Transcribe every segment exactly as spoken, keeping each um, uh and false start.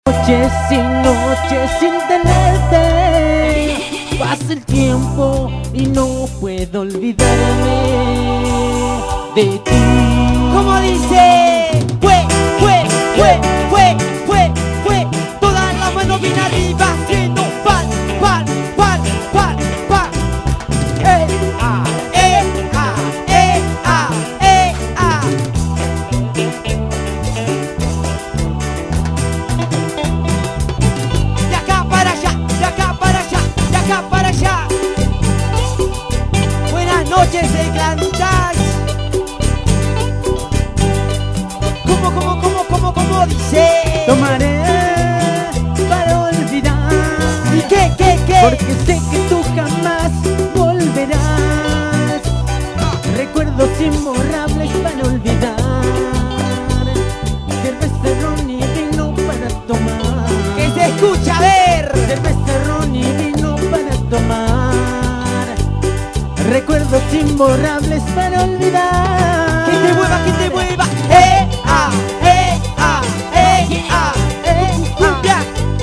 Noches y noches sin tenerte, pasa el tiempo y no puedo olvidarme de ti. Como dice, fue, fue, fue, fue, fue, fue, toda la mano bien arriba haciendo pal, pal, pal, pal, pal. Eh, ah, eh, ah, eh, ah, eh, ah. De acá para allá, de acá para allá, de acá para allá. Buenas noches, Eclantage. ¿Cómo, cómo, cómo, cómo, cómo dice? Tomaré para olvidar. ¿Y qué, qué, qué? Porque sé que tú jamás volverás. Recuerdos imborrables para olvidar. Cerveza, ron y vino para tomar. Que se escucha, a ver. Cerveza, ron y vino para tomar. Recuerdos imborrables para olvidar. Que te mueva, que te mueva. Eh, ah, eh, ah, eh, ah, eh, cumbia.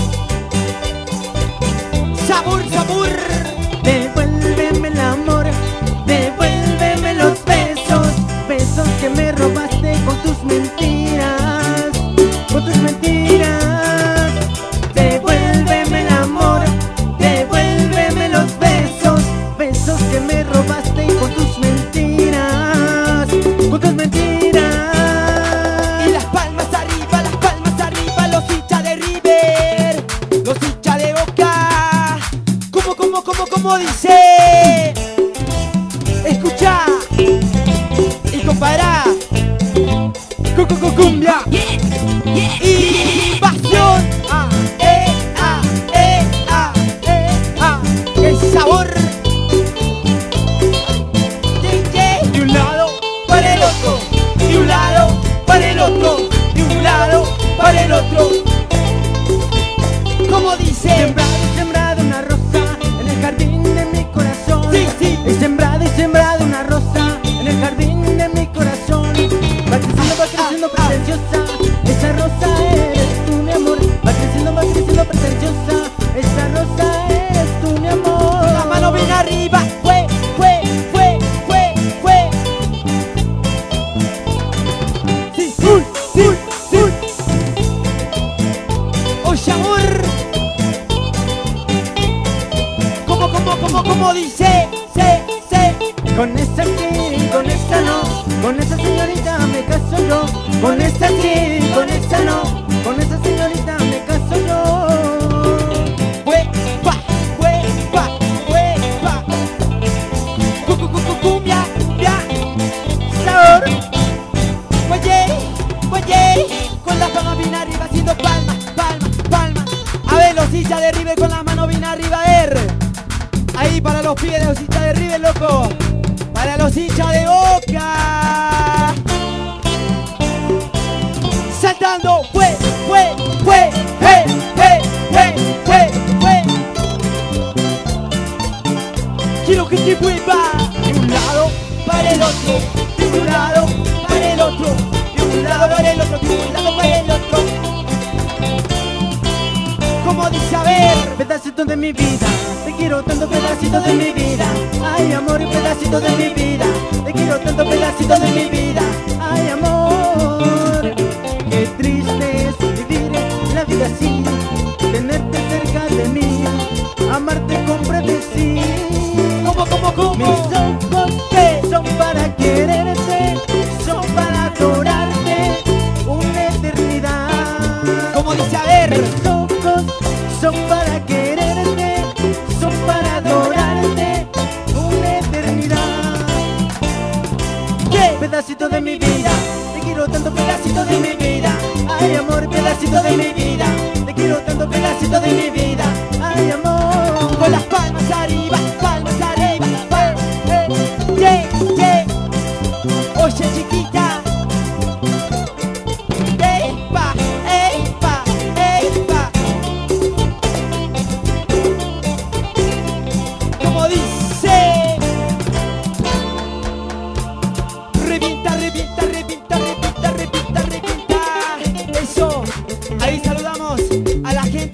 Sabor, sabor. Devuélveme el amor, devuélveme los besos, besos que me robaste con tus mentiras, con tus mentiras. Devuélveme el amor, devuélveme los besos, besos que me robaste con tus mentiras, con tus mentiras. Y las palmas arriba, las palmas arriba, los hinchas de River, los hinchas de Boca. ¿Cómo, cómo, cómo, cómo dice? Escucha y compará. Cu, cu, cu, cumbia. Invasión. Ah, eh, ah, eh, ah, eh, ah. El sabor. D J. De un lado para el otro, de un lado para el otro, de un lado para el otro. ¿Cómo dice? Sembrado y sembrado una rosa en el jardín de mi corazón. Sí, sí. He sembrado y sembrado una rosa en el jardín de mi corazón. Va creciendo, va creciendo pretenciosa, esa rosa eres tú, mi amor. Va creciendo, va creciendo pretenciosa, esa rosa eres tú, mi amor. La mano bien arriba. Fue, fue, fue, fue, fue. Sí, sí, sí, sí. Oye, amor. ¿Cómo, cómo, cómo, cómo dice? Se, se. Con esa sí, con esa no, con esa señorita me caso yo. Con esa sí, con esa no, con esa señorita me caso yo. Fue, pa, fue, pa, fue, pa. Cu, cu, cu, cu, cumbia, cumbia. Sabor. Oye, oye, con la palma bien arriba haciendo palmas, palmas, palmas. A ver, los hinchas de River con la mano bien arriba, a ver. Ahí para los pies de los hinchas de River, loco. Para los hinchas de Boca. Saltando, fue, fue, fue, hey, hey, hey, fue, fue. Quiero que te mueva de un lado para el otro, de un lado para el otro, de un lado para el otro, de un lado para el otro. Como dice, a ver. Pedacito de mi vida, te quiero tanto, pedacito de mi vida. Ay, amor, pedacito de mi vida, te quiero tanto, pedacito de mi vida. Ay, amor, qué triste es vivir la vida así, tenerte cerca de mí, amarte con frenesí. ¿Cómo, cómo, cómo? Mis ojos que son para quererte, son para adorarte, una eternidad. Como dice, a ver. Mis ojos son para quererte, son para adorarte, una eternidad. ¿Qué? Pedacito de mi vida, te quiero tanto, pedacito de mi vida. Ay, amor, pedacito de mi vida, te quiero tanto, pedacito de mi vida. Ay, amor. Con las palmas arriba, palmas arriba, palmas. Yeah, yeah. Oye, chiquita. Ey, pa, ey, pa,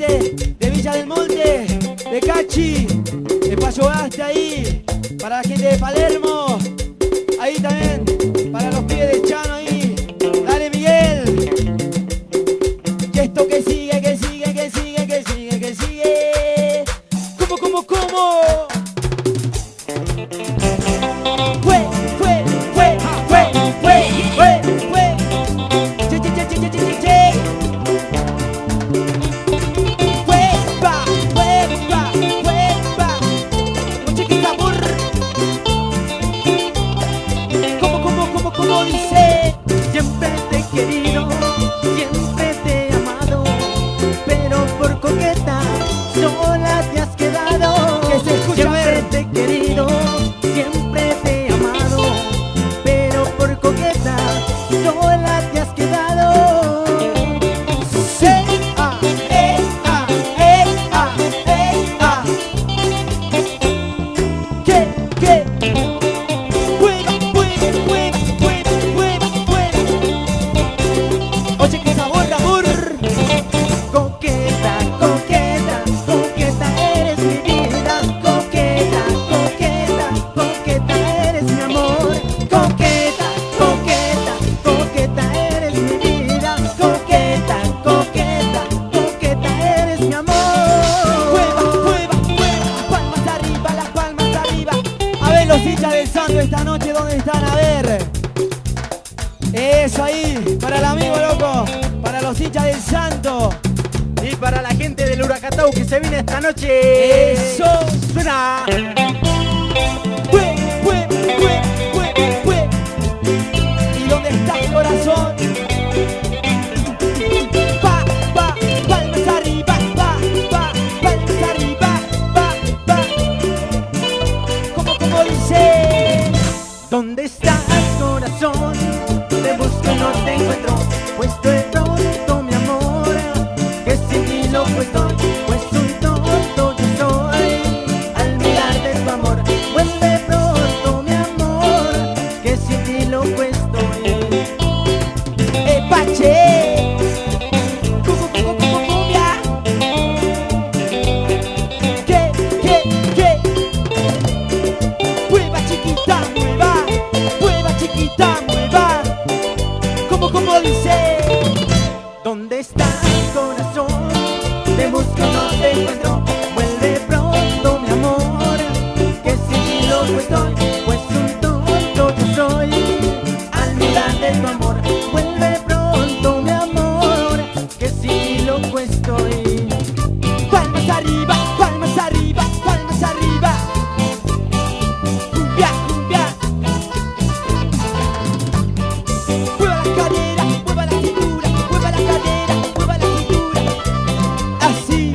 gente de Villa del Monte, de Cachi, de Payogaste ahí, para la gente de Palermo, ahí también, para los pibes de Chano ahí, dale Miguel, y esto que sigue, que sigue, que sigue, que sigue, que sigue, ¿cómo, cómo, cómo? Fue, fue, fue, fue, fue, fue, fue, che, che, che, che, che, che, che. Huepa, huepa, huepa, un chiqui sabor. ¿Cómo, cómo, cómo, cómo dice? Siempre te he querido, siempre te he amado, pero por coqueta sola te has quedado. Que se escucha, siempre a ver. te he querido, siempre te he amado, pero por coqueta sola te has quedado. Sí, ah, eh, ah, eh, ah, eh, ah. ¿Qué, qué? Hueva, hueva, hueva, hueva, hueva, hueva. Oye, qué sabor de amor. Coqueta, coqueta, coqueta eres mi vida. Coqueta, coqueta, coqueta eres mi amor. Coqueta, coqueta, coqueta eres mi vida. Coqueta, coqueta, coqueta eres mi amor. Hueva, hueva, hueva, las palmas arriba, las palmas arriba. A ver los hinchas del Santo esta noche, ¿dónde están? A ver. Eso ahí, para el amigo loco, para los hinchas del Santo. Y para la gente del Huracatau que se viene esta noche. Eso. Suena. Hue, hue, hue, hue, hue. ¿Y dónde está el corazón? Pa, pa, palmas arriba, pa, pa, palmas arriba, pa, pa. ¿Cómo, cómo dice? ¿Dónde estás, corazón? Te busco y no te encuentro. Pues de pronto, mi amor, que sin ti loco estoy. Pues un tonto yo soy al mirar de tu amor. Vuelve pronto, mi amor, que sin ti loco estoy. Epache. Cucu, cucu, cucu, cumbia. ¿Qué, qué, qué? Mueva chiquita, mueva. Mueva chiquita, mueva. ¿Cómo, cómo dice? ¿Dónde estás, corazón? Te busco y no te encuentro. Vuelve pronto, mi amor, que sin ti loco estoy. Pues un tonto yo soy al mirar de tu amor. Vuelve pronto, mi amor, que sin ti loco estoy. Palmas arriba, palmas arriba, palmas arriba. Cumbia, cumbia. Mueva la cadera, mueva la cintura, mueva la cadera, mueva la cintura. Así.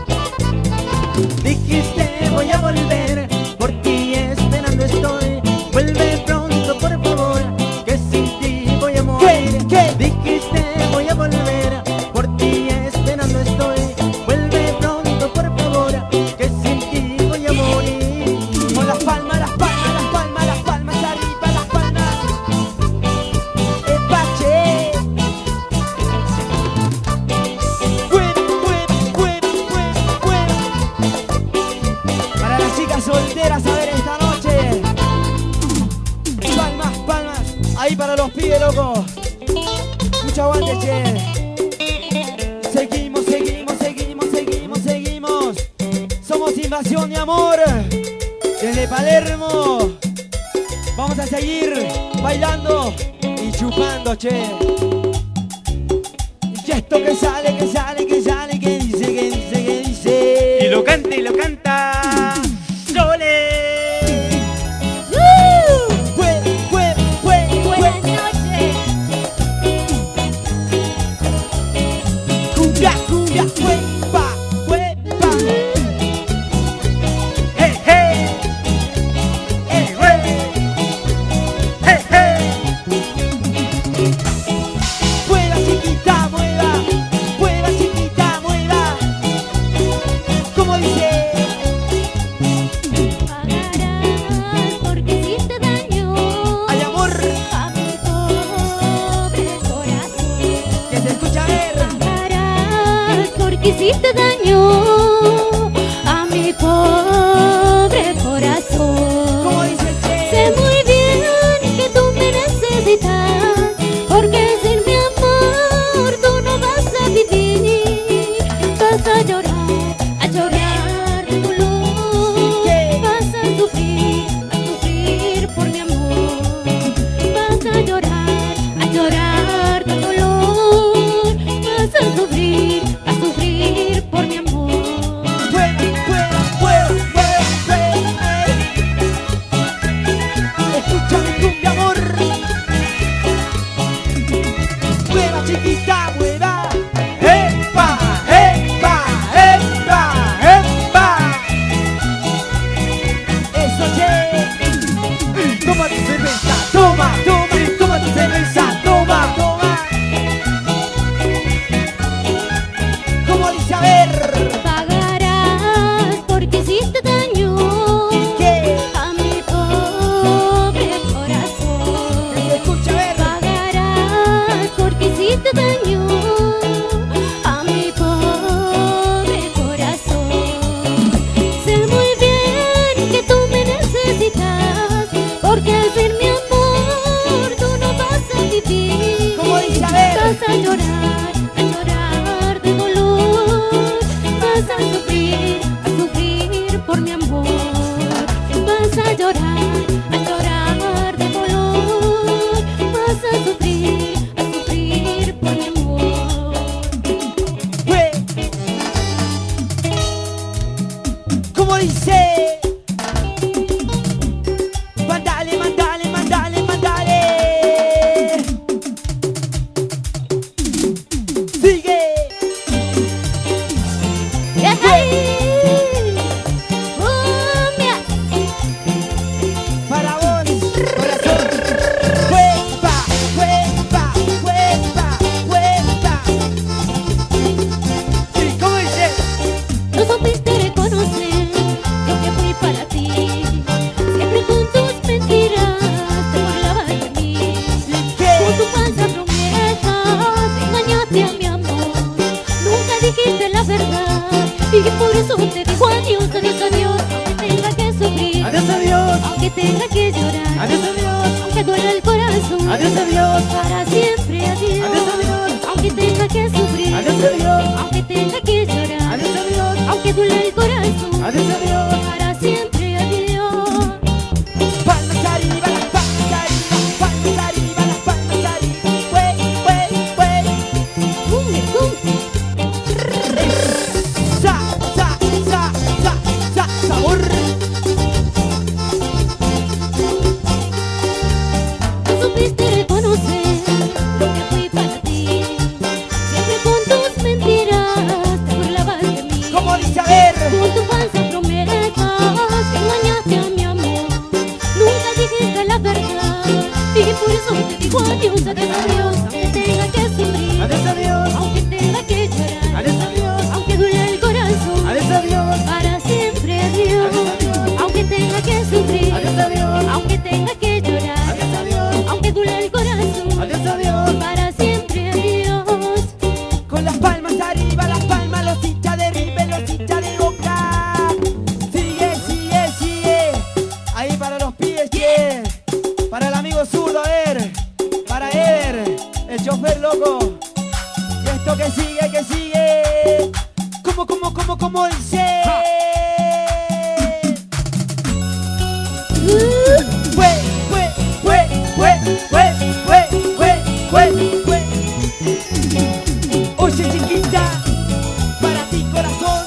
Dijiste voy a volver, por ti esperando estoy. Vuelve pronto, por favor, que sin ti voy a morir. ¿Qué? ¿Qué? Dijiste voy a volver, por ti esperando estoy. Vuelve pronto, por favor, que sin ti voy a morir. Con las palmas, las palmas, las palmas, las palmas arriba, las palmas. Epache. Mueve, mueve, mueve, mueve, mueve. Para las chicas solteras, a ver esta noche. Palmas, palmas. Ahí para los pibes, loco. Mucho aguante, che. Seguimos, seguimos, seguimos, seguimos, seguimos. Somos Invasión de Amor. Desde Palermo. Vamos a seguir bailando y chupando, che. Y esto que sale, que sale, que sale, que dice, que dice, que dice. Y lo canta y lo canta. ¡Sole! Fue, fue, fue, Buenas fue. noches. Cumbia, cumbia, huepa, huepa. ¡Hey, hey! ¡Hey, hey! ¡Hey, hey! Mueva chiquita, mueva, mueva chiquita, mueva. ¿Cómo dice? Pagarás porque hiciste daño Ay, amor, a mi pobre corazón. que se escucha ver. Pagarás porque hiciste daño a mi pobre corazón. Como dice el Che. Sé muy bien que tú me necesitas, porque sin mi amor tú no vas a vivir. Vas a llorar, a llorar de dolor. Vas a sufrir, a sufrir por mi amor. Vas a llorar, a llorar de dolor. Vas a sufrir, a sufrir por mi amor. Fuera, fuera, fuera, fuera, fuera. Escucha mi cumbia, amor. Mueva, chiquita, mueva. ¡Epa, epa, epa, epa! Eso, Che. Toma tu cerveza, toma, toma, toma tu cerveza, toma, toma. ¿Cómo dice? A ver. Pagarás porque hiciste daño ¿Qué? a mi pobre corazón. Se escucha, a ver. Pagarás porque hiciste daño a mi pobre corazón. Sé muy bien que tú me necesitas, porque sin mi amor tú no vas a vivir. ¿Cómo dice? A ver. Vas a llorar, a llorar de dolor. Vas a sufrir, a sufrir por mi amor. Vas a llorar, a llorar de dolor. Vas a sufrir, a sufrir por mi amor. Fue. ¿Cómo dice? Mandale, mandale, mandale, mandale. Sigue. ¡Ay! ¡Cumbia! Para vos, corazón. Huepa, huepa, huepa, huepa. Sí, ¿cómo dice? No supiste reconocer lo que fui para ti. Siempre con tus mentiras te burlabas de mí. Con tu falsa promesa engañaste a mi amor. Nunca dijiste la verdad y por eso te digo adiós, adiós, adiós. Aunque tenga que sufrir, Adiós, adiós. aunque tenga que llorar, Adiós, adiós. aunque duela el corazón, Adiós, adiós. para siempre adiós. Adiós, adiós. Aunque tenga que sufrir, Adiós, adiós. aunque tenga que llorar, Adiós, adiós. aunque duela el corazón, Adiós, adiós. para siempre adiós. Palmas arriba, las palmas arriba, palmas arriba, las palmas arriba. Hue, hue, hue. Cumbe, cumbe. Sa, sa, sa, sa, sa, sabor. No supiste reconocer lo que fui para ti. Siempre con tus mentiras te burlabas de mí. ¿Cómo dice? A ver. Con tu falsa promesa engañaste a mi amor. Nunca dijiste la verdad y por eso te digo adiós, adiós, adiós. Aunque tenga que sufrir, Adiós, adiós. aunque tenga que llorar, Adiós, adiós. aunque duela el corazón, Adiós, adiós. para siempre adiós. Adiós, adiós. Aunque tenga que sufrir, Adiós, adiós. aunque tenga que llorar, Adiós, adiós. aunque duela el corazón, Adiós, adiós. para siempre adiós. Con las palmas arriba, las palmas, los hinchas de River, los hinchas de Boca. Sigue, sigue, sigue. Ahí para los pibes, que para el amigo zurdo, a ver. Para Eder, el chofer loco. Y esto que sigue, que sigue. ¿Cómo, cómo, cómo, cómo dice? Fue, fue, fue, fue, fue, fue, fue, fue, fue. Oye, chiquita, para ti, corazón.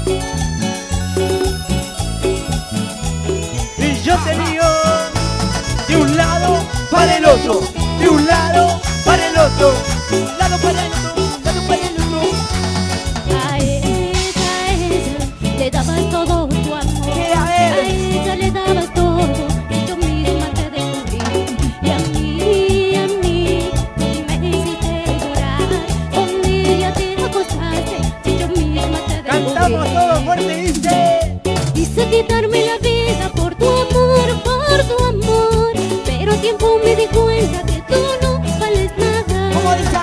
Y yo te digo, de un lado para el otro, de un lado para el otro. Un lado para el otro, un lado para el otro. A ella, a ella le dabas todo tu amor. ¿Qué? A ver. A ella le dabas todo y yo misma te descubrí. Y a mí, a mí, me hiciste llorar. Un día te acostaste y yo misma te descubrí. Cantamos todos fuerte, dice. Quise quitarme la vida por tu amor, por tu amor. Pero a tiempo me di cuenta que tú no vales nada. ¿Cómo dice?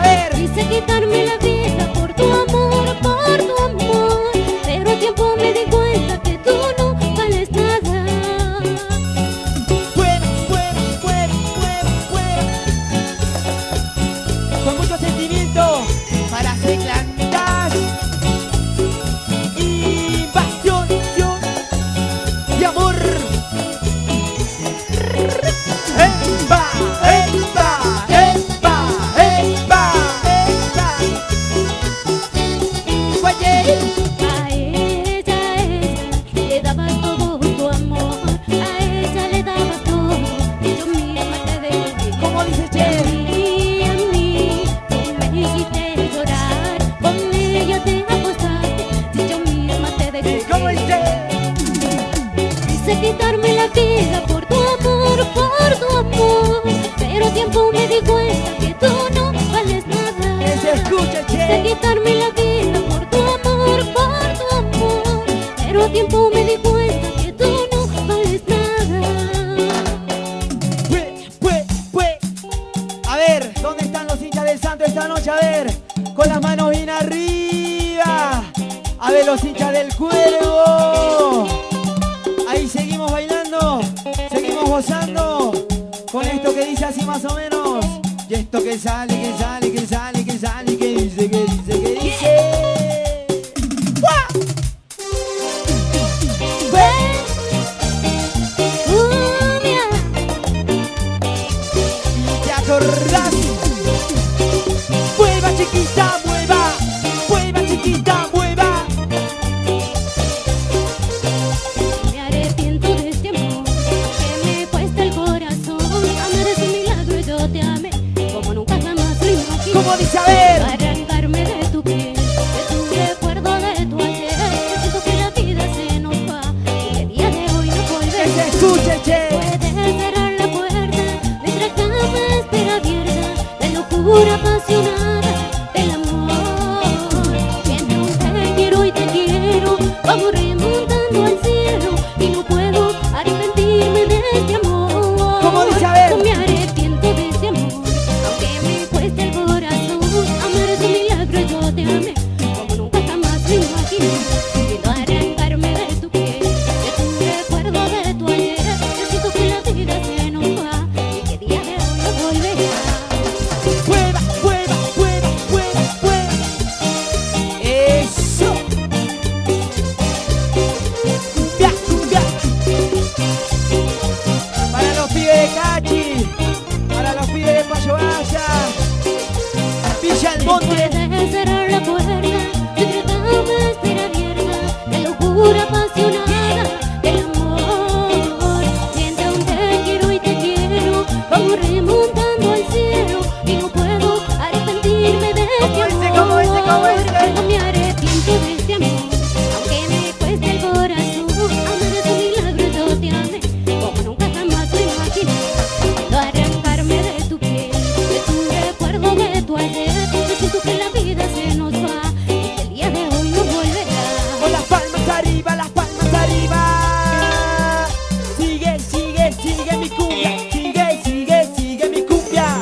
ver los hinchas del Cuervo. Ahí seguimos bailando, seguimos gozando con esto que dice así más o menos. Y esto que sale, que sale, que sale, que sale, que dice, que dice, que dice. ¡Buah! ¿Te acordás? Mueva, chiquita, mueva, mueva, chiquita, mueva. Me arrepiento de este amor que me cuesta el corazón. Amar es un milagro y yo te amé como nunca jamás lo imaginé. ¿Cómo dice? A ver. Arrancarme de tu piel, de tu recuerdo, de tu ayer. Siento que la vida se nos va y el día de hoy no volverá. Que se escuche, che. Puedes cerrar la puerta, nuestra cama espera abierta, de locura apasionada del amor. Siempre un te quiero y te quiero, vamos remontando al cielo y no puedo arrepentirme de este amor. ¿Cómo dice? A ver. No me arrepiento de este amor, aunque me cueste el corazón. Amar es un milagro y yo te amé como nunca jamás lo imaginé. Quiero arrancarme de tu piel, de tu recuerdo, de tu ayer. Yo siento que la vida se nos va y que día de hoy no volverá. Mueva, mueva, mueva, mueva, mueva. Eso. Cumbia, cumbia. Para los pibes de Cachi, para los pibes de Payoaya, Villa El Monte. Puedes cerrar la puerta, nuestra cama espera abierta, de locura apasionada del amor. Siente un te quiero y te quiero, vamos remontando al cielo y no puedo arrepentirme de este ¿Cómo dice, amor. cómo dice, cómo dice? No me arrepiento de este amor, aunque me cueste el corazón. Amar es un milagro y yo te amé como nunca jamás lo imaginé. Quiero arrancarme de tu piel, de tu recuerdo, de tu ayer. Yo siento que la vida se nos va y que el día de hoy no volverá. Con las palmas arriba, las palmas arriba. Sigue, sigue, sigue mi cumbia. Sigue, sigue, sigue mi cumbia.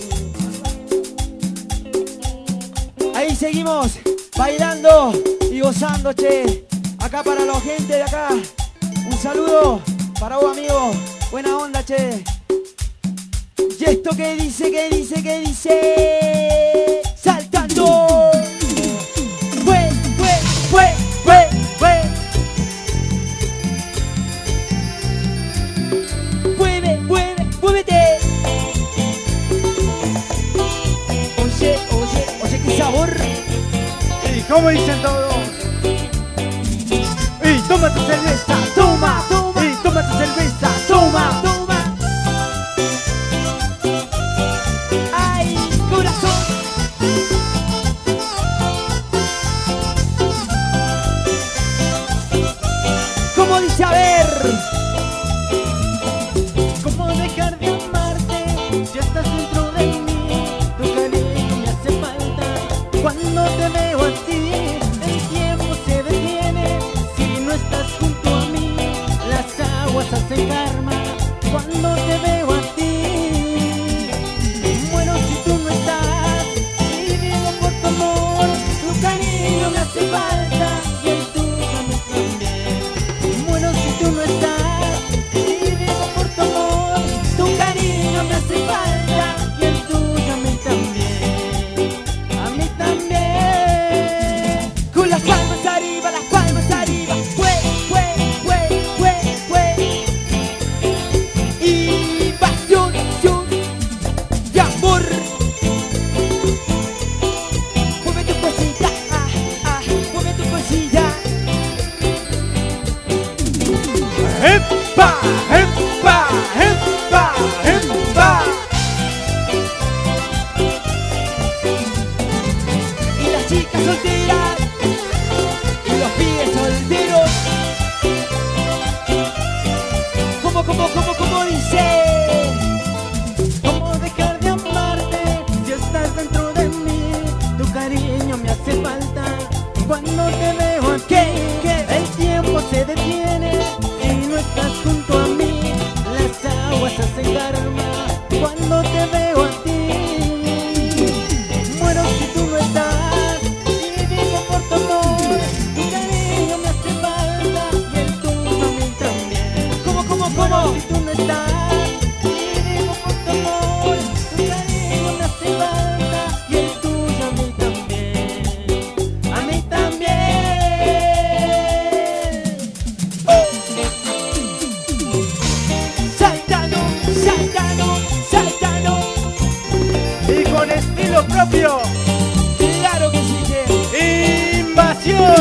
Ahí seguimos bailando y gozando, che. Acá para la gente de acá. Un saludo para vos, amigo. Buena onda, che. Y esto que dice, que dice, que dice. Saltando. Fue, fue, fue, fue, fue. Mueve, mueve, muévete. Oye, oye, oye, qué sabor. ¿Y cómo dicen todos? ¡Y toma tu cerveza! Toma, toma. ¡Y toma tu cerveza! Toma, toma. Ay, corazón. ¿Cómo dice? A ver. ¿Cómo dejar de amarte si estás dentro de mí? Tu cariño me hace falta cuando te veo a ti. El tiempo se detiene si no estás junto a mí. Las aguas hacen karma cuando te veo a ti. Muero si tú no estás y vivo por tu amor. Tu cariño me hace falta y el tuyo a mí también. Muero si tú no estás y vivo por tu amor. Tu cariño me hace falta y el tuyo a mí también. A mí también. Con las palmas arriba, las palmas arriba. Fue, fue, fue, fue, fue. Y pasión, pasión y amor. Mueve tu cosita, ah, ah, mueve tu cosilla. ¡Epa! ¡Epa! ¡Epa! ¡Epa! Y las chicas solteras y los pibes solteros. ¿Cómo, cómo, cómo, cómo dice? ¿Cómo dejar de amarte si estás dentro de mí? Tu cariño me hace falta cuando te veo aquí. ¿Qué? ¿Qué? El tiempo se detiene y no estás junto a mí. Las aguas hacen karma cuando te veo a ti. Muero si tú no estás y vivo por tu amor. Tu cariño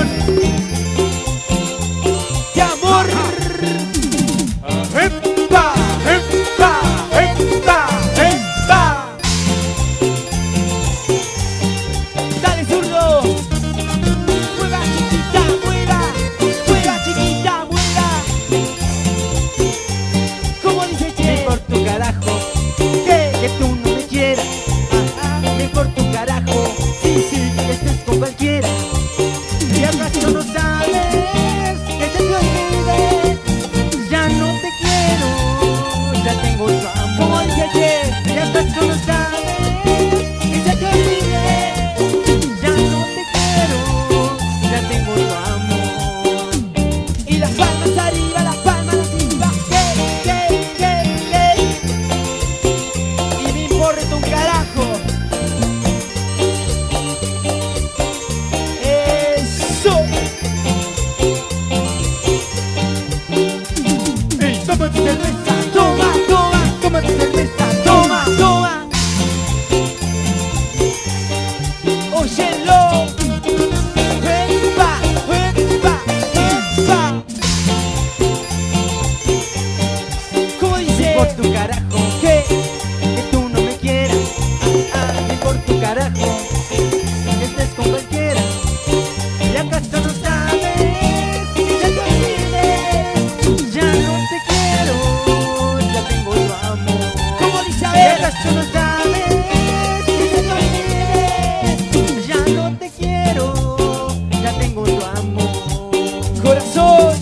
de amor. ¡Epa! ¡Epa! ¡Epa! ¡Epa! Dale, zurdo. Mueva, chiquita, mueva. Mueva, chiquita, mueva. ¿Cómo dice Che? Por tu carajo, ¿Qué? que tú no me quieras. Ajá. Mejor tu carajo, sí, sí, que estés con cualquiera. ¿Y acaso no sabes que te te olvidé? Ya no te quiero, ya tengo tu amor. ¿Cómo dice Che? ¿Y acaso no sabes que ya te olvidé? Ya no te quiero, ya tengo tu amor. Y las palmas arriba, las palmas arriba. ¿Qué? ¿Qué? ¿Qué? ¿Qué? Y me importa un carajo. Eso. Ey, toma tu cerveza, Toma, toma, toma tu cerveza, toma, toma. Óyenlo. Epa, epa, epa. ¿Cómo dice? por tu carajo, ¿Qué? que tú no me quieras. Ah, ah, por tu carajo, que estés con cualquiera. ¿Y acaso no sabes que ya te olvidé? Ya no te quiero, ya tengo tu amor. ¿Cómo dice? A ¿Y ver. acaso no sabes que ya te olvidé? Ya no te quiero, ya tengo tu amor. Corazón.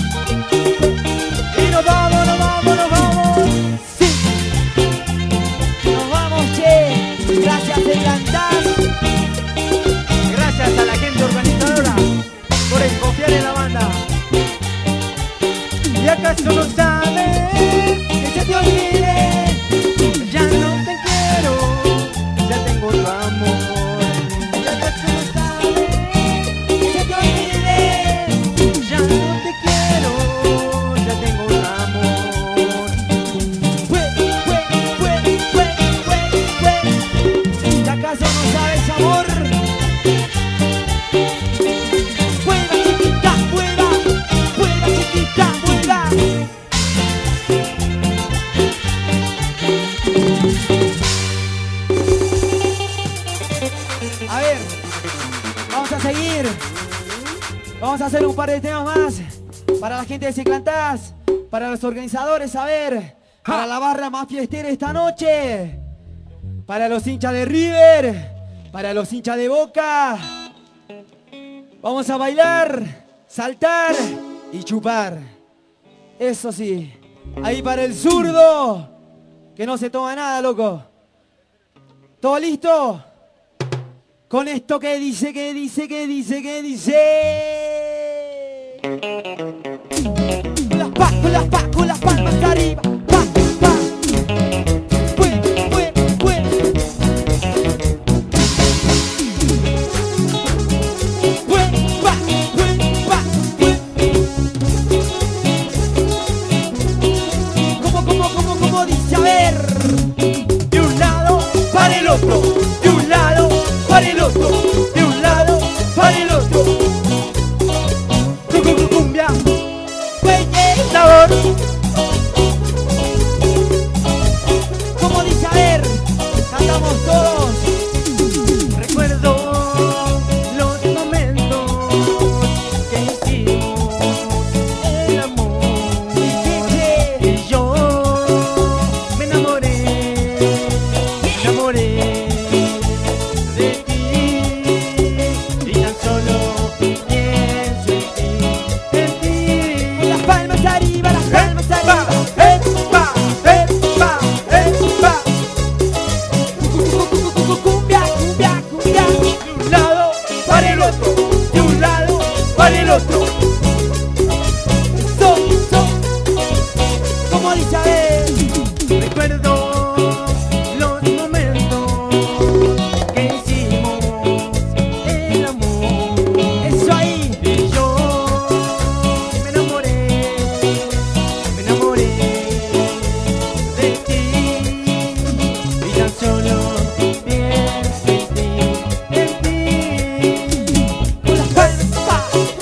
Y nos vamos, nos vamos, nos vamos. Sí. Nos vamos, Che. Gracias, Elandas. Gracias a la gente organizadora por el confiar en la banda. ¿Y acaso no sabes que ya te olvidé? Ya no te quiero, ya tengo tu amor. ¿Y acaso no sabes que ya te olvidé? Ya no te quiero, ya tengo tu amor. Fue, fue, fue, fue, fue, fue. ¿Y acaso no sabes, amor? Mueva, chiquita, mueva. Mueva, chiquita, mueva. A ver, vamos a seguir. Vamos a hacer un par de temas más para la gente de Ciclantás, para los organizadores, a ver, para la barra más fiestera esta noche, para los hinchas de River, para los hinchas de Boca. Vamos a bailar, saltar y chupar. Eso sí, ahí para el zurdo, que no se toma nada, loco. ¿Todo listo? Con esto que dice, que dice, que dice, que dice. Con las pa, con las pa, con las palmas arriba. Pa, pa. Fue, fue, fue. Fue, pa, fue, pa, fue. ¿Cómo, cómo, cómo, cómo dice? A ver. De un lado para el otro. De un lado para el otro, de un lado para el otro. Cumbia, güey, sabor. ¿Cómo dice? A ver, cantamos todos. Recuerdo los momentos que hicimos el amor. Y yo me enamoré, me enamoré de ti. Y tan solo pienso en ti, en ti. Con las palmas arriba, las palmas arriba. Epa, epa, epa. Cumbia, cumbia, cumbia. De un lado para el otro, de un lado para el otro. So, so. ¿Cómo dice? A ver. Recuerdo los momentos que hicimos el amor. Eso ahí. Y yo me enamoré, me enamoré de ti. Y tan solo pienso en ti, en ti. Con las palmas, pa,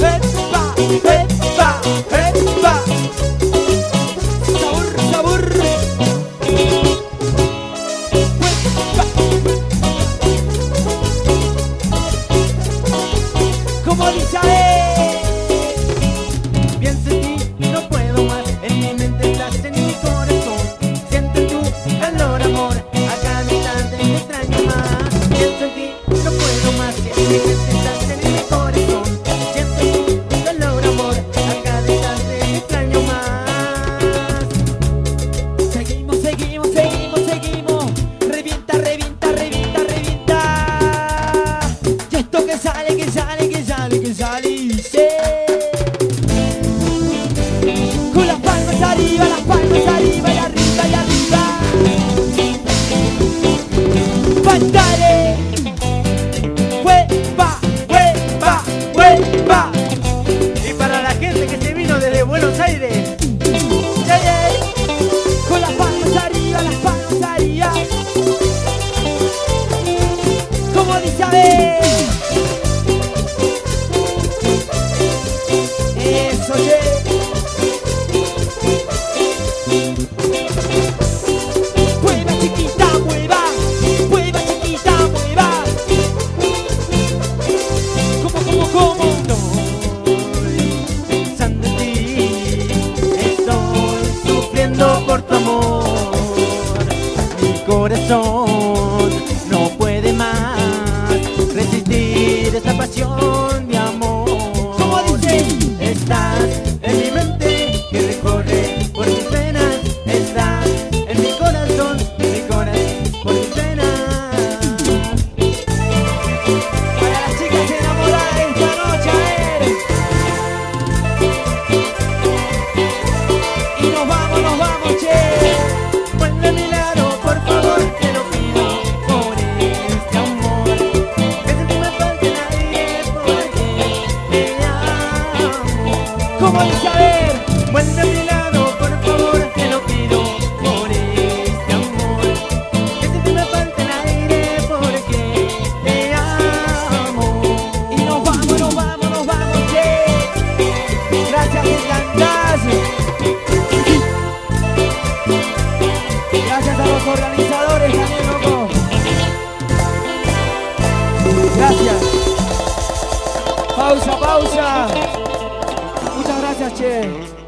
pausa. Muchas gracias, che.